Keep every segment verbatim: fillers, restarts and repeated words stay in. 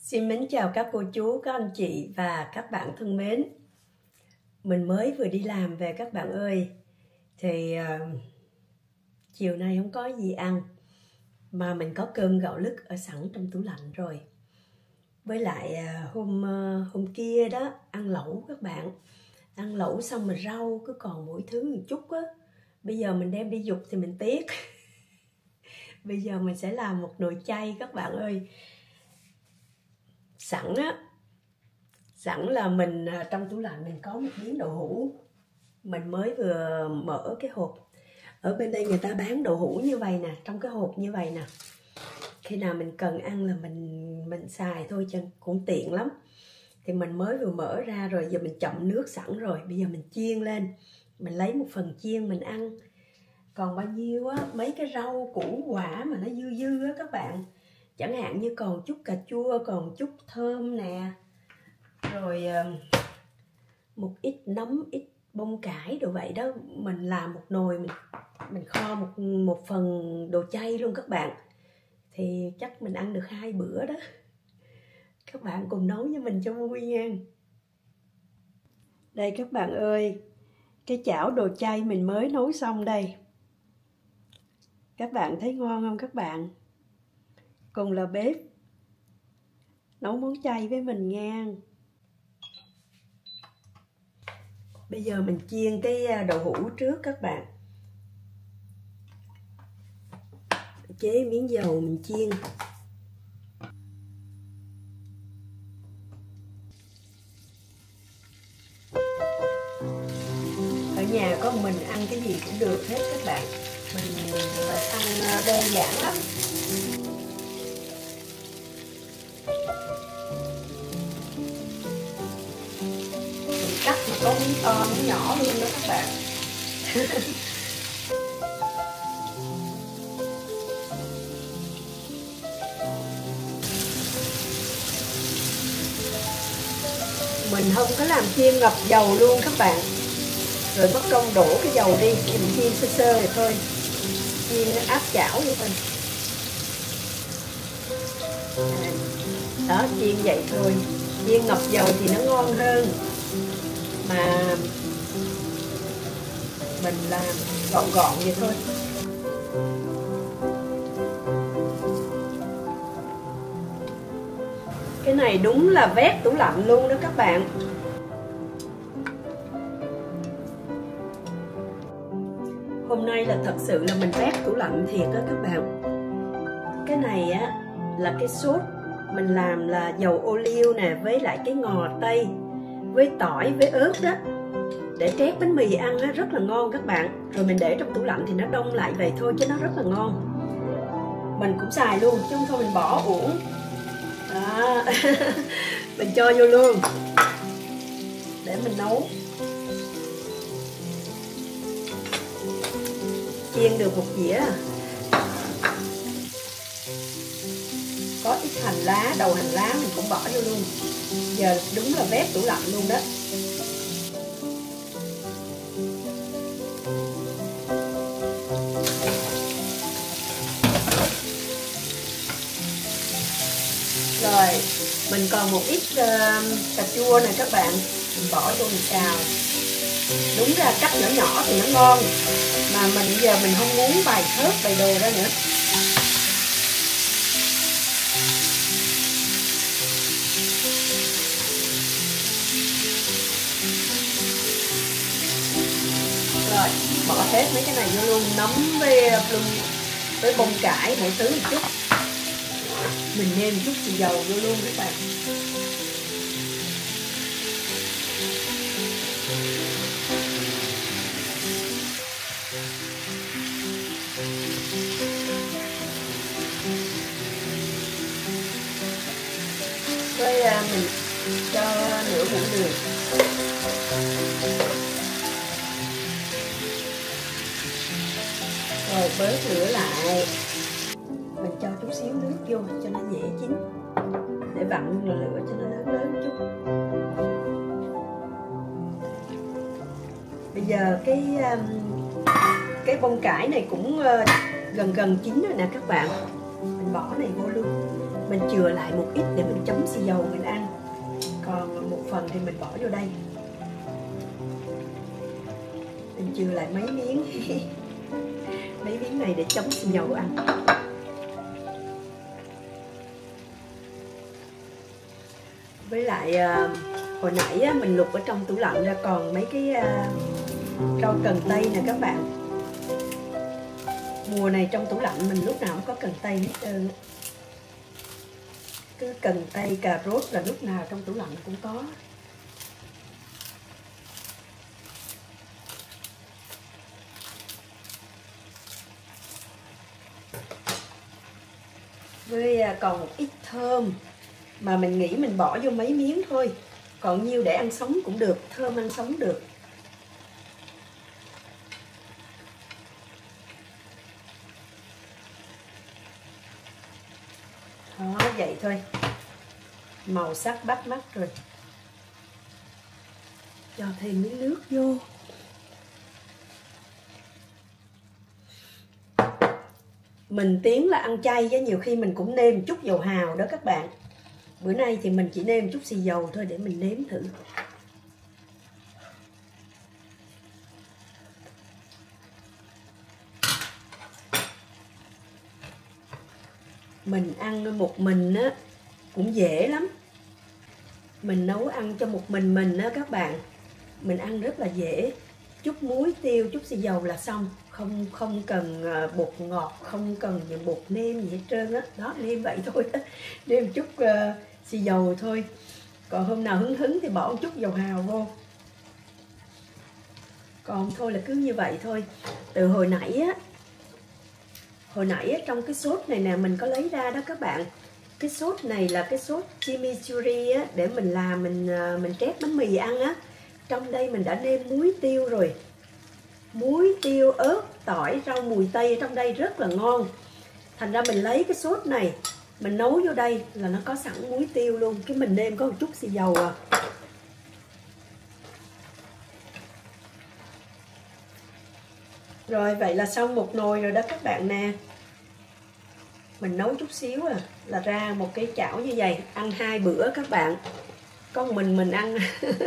Xin mến chào các cô chú, các anh chị và các bạn thân mến. Mình mới vừa đi làm về các bạn ơi. Thì uh, chiều nay không có gì ăn, mà mình có cơm gạo lứt ở sẵn trong tủ lạnh rồi. Với lại uh, hôm uh, hôm kia đó ăn lẩu các bạn. Ăn lẩu xong mà rau cứ còn mỗi thứ một chút á. Bây giờ mình đem đi dục thì mình tiếc. Bây giờ mình sẽ làm một nồi chay các bạn ơi. Sẵn á, sẵn là mình trong tủ lạnh mình có một miếng đậu hũ. Mình mới vừa mở cái hộp. Ở bên đây người ta bán đậu hũ như vậy nè, trong cái hộp như vậy nè. Khi nào mình cần ăn là mình mình xài thôi, chứ cũng tiện lắm. Thì mình mới vừa mở ra rồi, giờ mình chậm nước sẵn rồi. Bây giờ mình chiên lên, mình lấy một phần chiên mình ăn. Còn bao nhiêu á, mấy cái rau củ quả mà nó dư dư á các bạn. Chẳng hạn như còn chút cà chua, còn chút thơm nè. Rồi một ít nấm, ít bông cải đồ vậy đó. Mình làm một nồi, mình, mình kho một, một phần đồ chay luôn các bạn. Thì chắc mình ăn được hai bữa đó. Các bạn cùng nấu với mình cho vui nha. Đây các bạn ơi, cái chảo đồ chay mình mới nấu xong đây. Các bạn thấy ngon không các bạn? Cùng là bếp nấu món chay với mình nha. Bây giờ mình chiên cái đậu hũ trước các bạn. Chế miếng dầu mình chiên. Ở nhà có mình ăn cái gì cũng được hết các bạn. Mình ăn đơn giản lắm. Mình cắt mà có miếng to miếng nhỏ luôn đó các bạn. Mình không có làm chiên ngập dầu luôn các bạn. Rồi mất công đổ cái dầu đi, mình chiên sơ sơ này thôi. Chiên nó áp chảo vậy thôi. Đó, chiên vậy thôi. Chiên ngập dầu thì nó ngon hơn. Mà mình làm gọn gọn vậy thôi. Cái này đúng là vét tủ lạnh luôn đó các bạn. Hôm nay là thật sự là mình vét tủ lạnh thiệt đó các bạn. Cái này á là cái sốt mình làm là dầu ô liu nè, với lại cái ngò tây, với tỏi, với ớt đó. Để trét bánh mì ăn á, rất là ngon các bạn. Rồi mình để trong tủ lạnh thì nó đông lại vậy thôi chứ nó rất là ngon. Mình cũng xài luôn chứ không thôi mình bỏ uổng. Đó. Mình cho vô luôn để mình nấu. Chiên được một dĩa. Có ít hành lá, đầu hành lá mình cũng bỏ vô luôn. Giờ đúng là vét tủ lạnh luôn đó. Rồi, mình còn một ít uh, cà chua này các bạn. Mình bỏ vô mình xào. Đúng ra cắt nhỏ nhỏ thì nó ngon. Mà mình bây giờ mình không muốn bài thớt, bài đồ ra nữa. Rồi, bỏ hết mấy cái này vô luôn. Nấm với, với bông cải, mỗi thứ một chút. Mình nêm chút xì dầu vô luôn các bạn. Với à, mình cho nửa muỗng đường. Rồi bớt lửa lại. Mình cho chút xíu nước vô cho nó dễ chín. Để vặn lửa cho nó lớn lớn chút. Bây giờ cái cái bông cải này cũng gần gần chín rồi nè các bạn. Mình bỏ này vô luôn. mình chừa lại một ít để mình chấm xì dầu mình ăn, còn một phần thì mình bỏ vô đây. Mình chừa lại mấy miếng mấy miếng này để chấm xì dầu ăn. Với lại uh, hồi nãy á, mình lục ở trong tủ lạnh ra còn mấy cái uh, rau cần tây nè các bạn. Mùa này trong tủ lạnh mình lúc nào cũng có cần tây hết trơn. Cứ cần tây, cà rốt là lúc nào trong tủ lạnh cũng có. Với còn một ít thơm mà mình nghĩ mình bỏ vô mấy miếng thôi, còn nhiêu để ăn sống cũng được, thơm ăn sống được. Đó, vậy thôi, màu sắc bắt mắt rồi. Cho thêm miếng nước vô. Mình Tiến là ăn chay chứ nhiều khi mình cũng nêm chút dầu hào đó các bạn. Bữa nay thì mình chỉ nêm chút xì dầu thôi để mình nếm thử. Mình ăn một mình á cũng dễ lắm. Mình nấu ăn cho một mình mình á các bạn, mình ăn rất là dễ. Chút muối tiêu, chút xì dầu là xong. Không không cần bột ngọt, không cần những bột nêm gì hết trơn á. Đó, nêm vậy thôi đó. Nêm chút uh, xì dầu thôi. Còn hôm nào hứng hứng thì bỏ một chút dầu hào vô. Còn thôi là cứ như vậy thôi. Từ hồi nãy á, hồi nãy á, trong cái sốt này nè mình có lấy ra đó các bạn. Cái sốt này là cái sốt chimichurri á, để mình làm mình mình trét bánh mì ăn á. Trong đây mình đã nêm muối tiêu rồi. Muối, tiêu, ớt, tỏi, rau mùi tây trong đây rất là ngon. Thành ra mình lấy cái sốt này, mình nấu vô đây là nó có sẵn muối tiêu luôn. Cái mình nêm có một chút xì dầu à. Rồi vậy là xong một nồi rồi đó các bạn nè. Mình nấu chút xíu à là ra một cái chảo như vậy, ăn hai bữa các bạn. Có một mình mình ăn.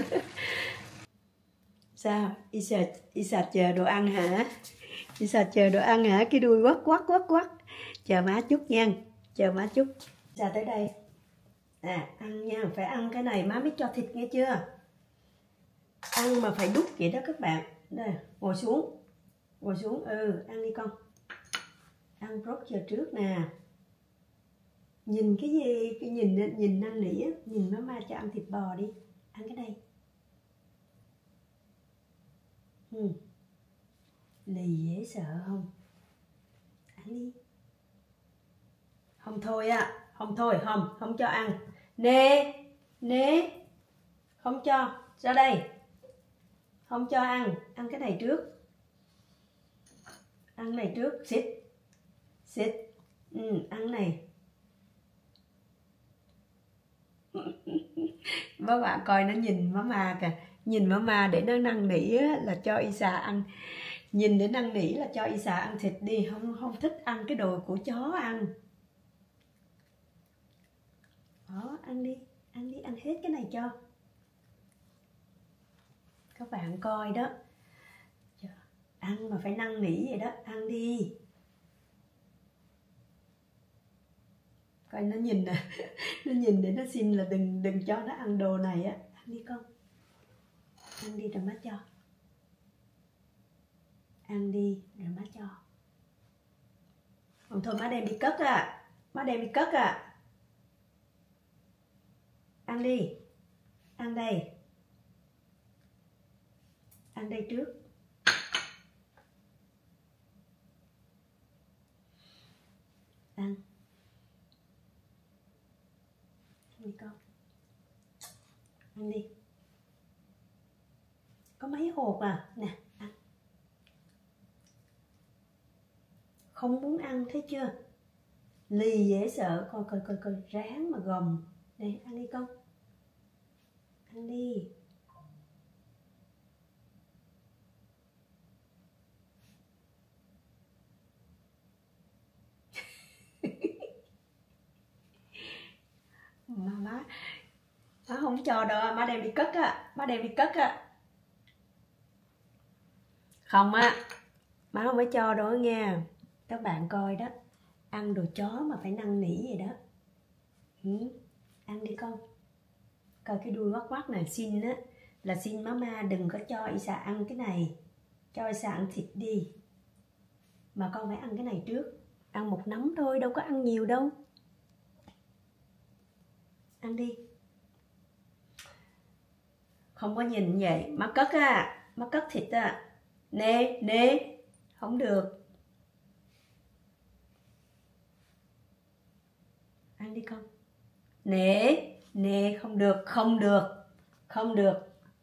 Sao? Isa, Isa chờ đồ ăn hả? Isa chờ đồ ăn hả? Cái đuôi quắc quắc quắc quắc. Chờ má chút nha. Chờ má chút. Isa tới đây. À, ăn nha. Phải ăn cái này má mới cho thịt nghe chưa? Ăn mà phải đút vậy đó các bạn. Đây, ngồi xuống. Ngồi xuống. Ừ, ăn đi con. Ăn rốt giờ trước nè. Nhìn cái gì? Cái nhìn nhìn năn nỉ á. Nhìn má cho ăn thịt bò đi. Ăn cái này. Ừ. Lì dễ sợ không? Ăn đi. Không thôi á. Không thôi, không. Không cho ăn. Nè. Nè. Không cho. Ra đây. Không cho ăn. Ăn cái này trước. Ăn này trước. Xịt. Xịt. Ừ, ăn này. Mấy bạn coi nó nhìn mama kìa. Nhìn mama để nó năn nỉ á, là cho Isa ăn. Nhìn để năn nỉ là cho Isa ăn thịt đi. Không không thích ăn cái đồ của chó ăn. Đó, ăn đi. Ăn đi, ăn hết cái này cho. Các bạn coi đó. Ăn mà phải năn nỉ vậy đó. Ăn đi. Coi nó nhìn nè. Nó nhìn để nó xin là đừng đừng cho nó ăn đồ này á. Ăn đi con. Ăn đi rồi má cho. Ăn đi rồi má cho. Còn thôi má đem đi cất à. Má đem đi cất à. Ăn đi. Ăn đây. Ăn đây trước. Ăn. Ăn đi con. Ăn đi. Có mấy hộp à. Nè, ăn. Không muốn ăn thấy chưa? Lì dễ sợ. Coi coi coi coi. Ráng mà gồng. Đây, ăn đi con. Ăn đi. Má, má, má không cho đâu, má đem đi cất á, má đem đi cất á. Không á, má không phải cho đâu nha. Các bạn coi đó, ăn đồ chó mà phải năn nỉ vậy đó. Ừ, ăn đi con. Coi cái đuôi quắc quắc này, xin á, là xin mama đừng có cho Isa ăn cái này. Cho Isa ăn thịt đi. Mà con phải ăn cái này trước. Ăn một nắm thôi, đâu có ăn nhiều đâu. Ăn đi. Không có nhìn vậy, má cất á, má cất thịt á. Nè, nè, không được. Ăn đi con. Nè, nè, không được, không được, không được.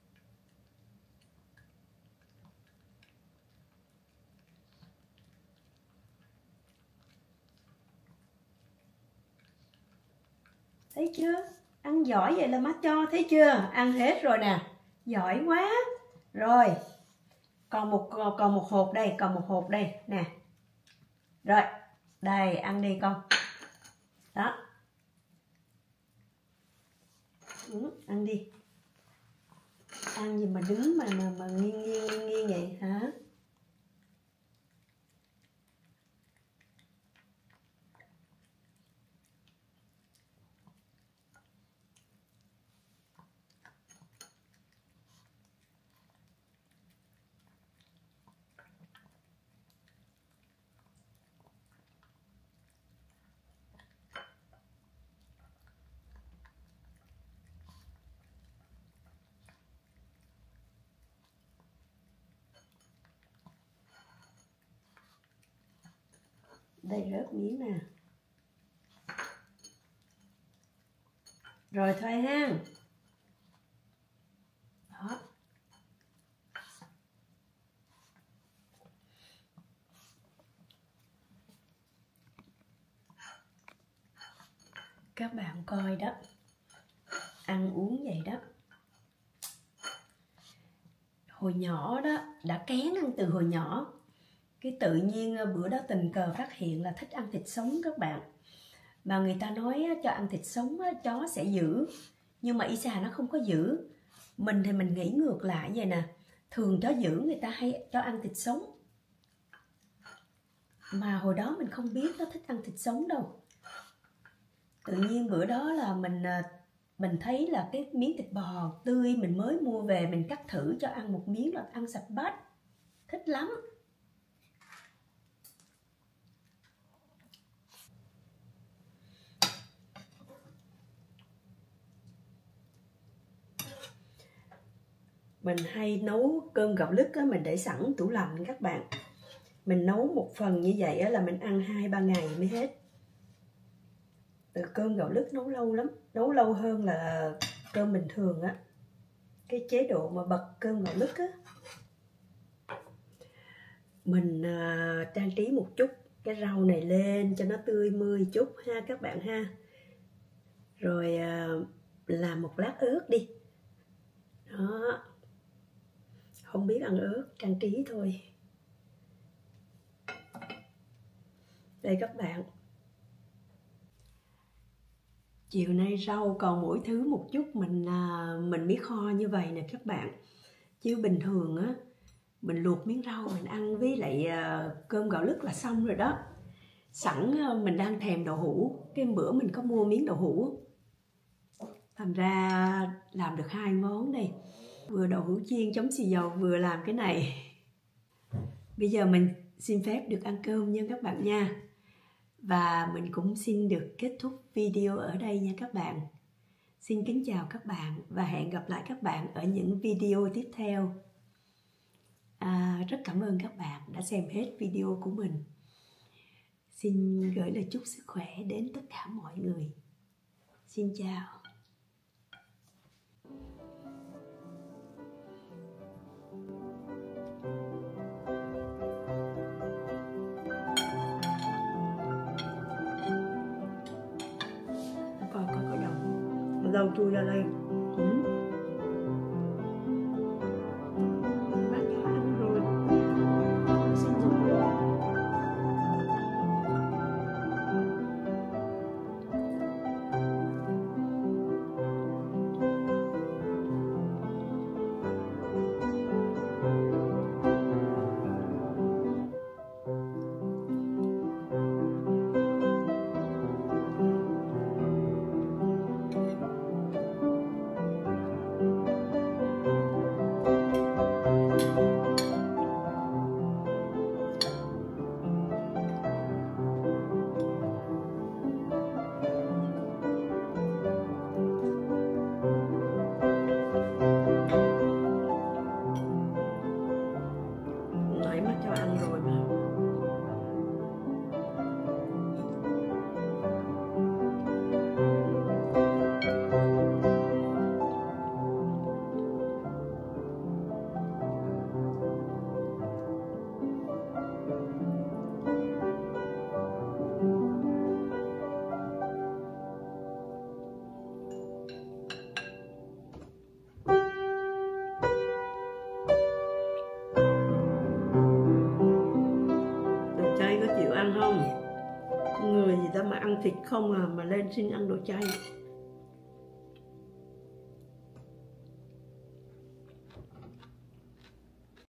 Thấy chưa? Ăn giỏi vậy là má cho, thấy chưa? Ăn hết rồi nè. Giỏi quá. Rồi. Còn một còn một hộp đây, còn một hộp đây nè. Rồi, đây ăn đi con. Đó. Ừ, ăn đi. Ăn gì mà đứng mà mà mà nghiêng nghiêng nghiêng, nghiêng vậy hả? Đây rớt miếng nè. Rồi thôi ha. Đó. Các bạn coi đó. Ăn uống vậy đó. Hồi nhỏ đó, đã kén ăn từ hồi nhỏ. Cái tự nhiên bữa đó tình cờ phát hiện là thích ăn thịt sống các bạn. Mà người ta nói cho ăn thịt sống chó sẽ dữ. Nhưng mà Isa nó không có dữ. Mình thì mình nghĩ ngược lại vậy nè. Thường chó dữ người ta hay cho ăn thịt sống. Mà hồi đó mình không biết nó thích ăn thịt sống đâu. Tự nhiên bữa đó là mình mình thấy là cái miếng thịt bò tươi mình mới mua về, mình cắt thử cho ăn một miếng là ăn sạch bát. Thích lắm. Mình hay nấu cơm gạo lứt á, mình để sẵn tủ lạnh các bạn. Mình nấu một phần như vậy á, là mình ăn hai ba ngày mới hết. Từ cơm gạo lứt nấu lâu lắm, nấu lâu hơn là cơm bình thường á. Cái chế độ mà bật cơm gạo lứt á. Mình à, trang trí một chút cái rau này lên cho nó tươi mươi chút ha các bạn ha. Rồi à, làm một lát ớt đi. Đó. Không biết ăn ớt, trang trí thôi. Đây các bạn. Chiều nay rau còn mỗi thứ một chút mình à, mình mới kho như vậy nè các bạn. Chứ bình thường á, mình luộc miếng rau mình ăn với lại à, cơm gạo lứt là xong rồi đó. Sẵn à, mình đang thèm đậu hũ. Cái bữa mình có mua miếng đậu hũ. Thành ra làm được hai món đây. Vừa đậu hũ chiên chấm xì dầu vừa làm cái này. Bây giờ mình xin phép được ăn cơm nha các bạn nha. Và mình cũng xin được kết thúc video ở đây nha các bạn. Xin kính chào các bạn và hẹn gặp lại các bạn ở những video tiếp theo. À, rất cảm ơn các bạn đã xem hết video của mình. Xin gửi lời chúc sức khỏe đến tất cả mọi người. Xin chào. Rau chui ra đây. Ừ. Bác cho ăn rồi. Xin lỗi. ăn không? Người gì ta mà ăn thịt không à, mà lên xin ăn đồ chay.